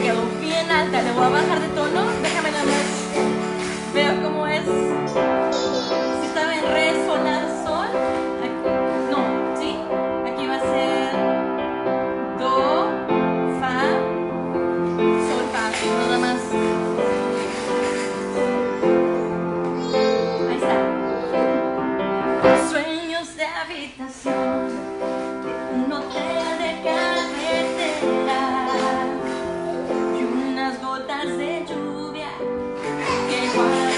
quedó bien alta. Le voy a bajar de tono. Déjame nada más. Veo cómo es. Si estaba en re, sol, la, sol. Aquí. No, ¿sí? Aquí va a ser do, fa, sol, fa. Nada más. Ahí está. Sueños de habitación, un hotel de carretera y unas gotas de lluvia que igual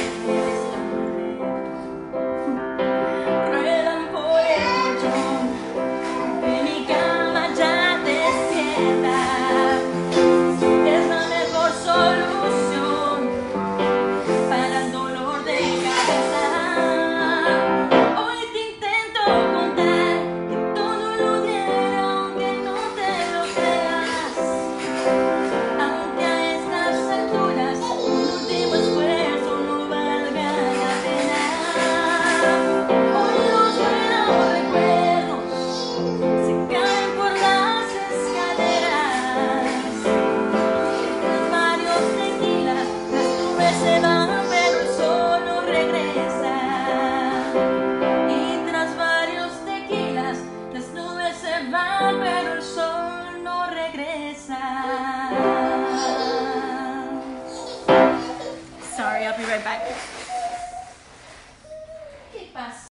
ruedan por el colchón de mi cama ya desierta. Es la mejor solución para el dolor de cabeza. Hoy te intento contar que todo lo dieron, aunque no te lo creas. Aunque a estas alturas un último esfuerzo no valga la pena. Hoy los buenos recuerdos se caen por las escaleras. Tras varios tequilas las nubes se van, pero el sol no regresa. Y tras varios tequilas las nubes se van, pero el sol no regresa. Sorry, I'll be right back.